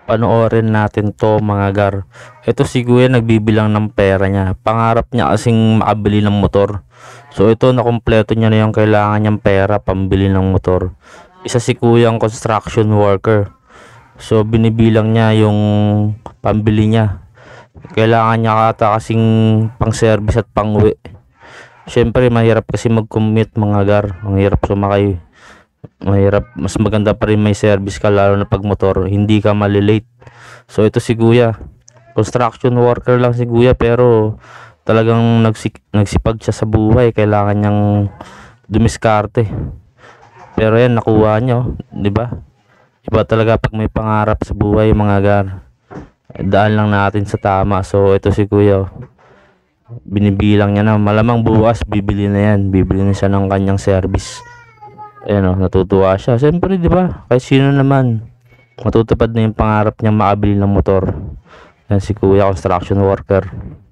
Panoorin natin 'to mga gar. Ito si kuya nagbibilang ng pera niya. Pangarap niya kasing makabili ng motor. So ito nakumpleto niya na yung kailangan niyang pera pambili ng motor. Isa si kuyang construction worker. So binibilang niya yung pambili niya. Kailangan niya ata kasing pang service at pang uwi. Siyempre mahirap kasi mag-commute mga gar. Mahirap sumakay. Mahirap, mas maganda pa rin may service ka lalo na pag motor, hindi ka malilate. So ito si kuya, construction worker lang si kuya pero talagang nagsipag siya sa buhay. Kailangan niyang dumiskarte, pero yan nakuha niya, di ba? Iba talaga pag may pangarap sa buhay mga gar. Daan lang natin sa tama. So ito si kuya, binibilang niya na, malamang bukas bibili na yan, bibili na siya ng kanyang service. Ayan, natutuwa siya. Siyempre, di ba? Kahit sino naman, matutupad na yung pangarap niya makabili ng motor. Yan si kuya, construction worker.